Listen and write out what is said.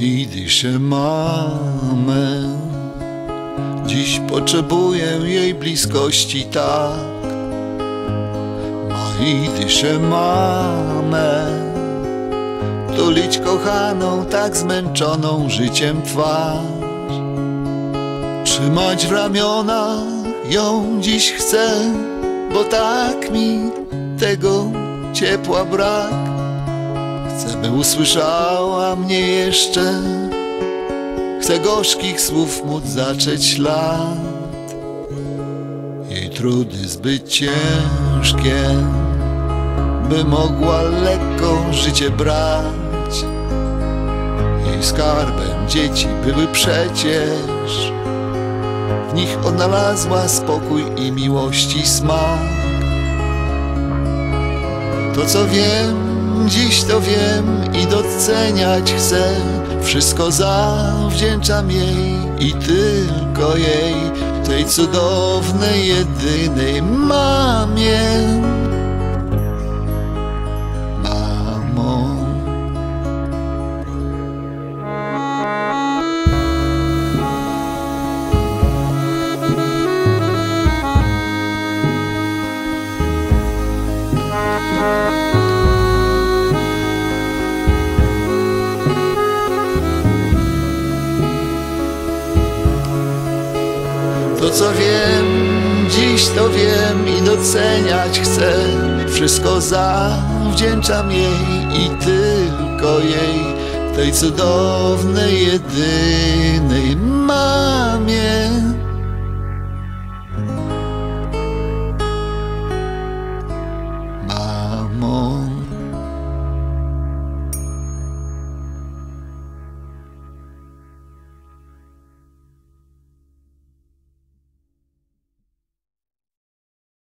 i dyszę mamę. Dziś potrzebuję jej bliskości tak. Ma i dyszę mamę, tulić kochaną, tak zmęczoną życiem twarz. Trzymać w ramionach ją dziś chcę, bo tak mi tego ciepła brak. Chcę, by usłyszała mnie jeszcze, chcę gorzkich słów móc zacząć ślad. Jej trudy zbyt ciężkie, by mogła lekko życie brać. Jej skarbem dzieci były przecież, w nich odnalazła spokój i miłości smak. To co wiem, dziś to wiem i doceniać chcę. Wszystko zawdzięczam jej i tylko jej, tej cudownej, jedynej mamie. Mamo. To co wiem, dziś to wiem i doceniać chcę. Wszystko zawdzięczam jej i tylko jej, tej cudownej, jedynej mamie.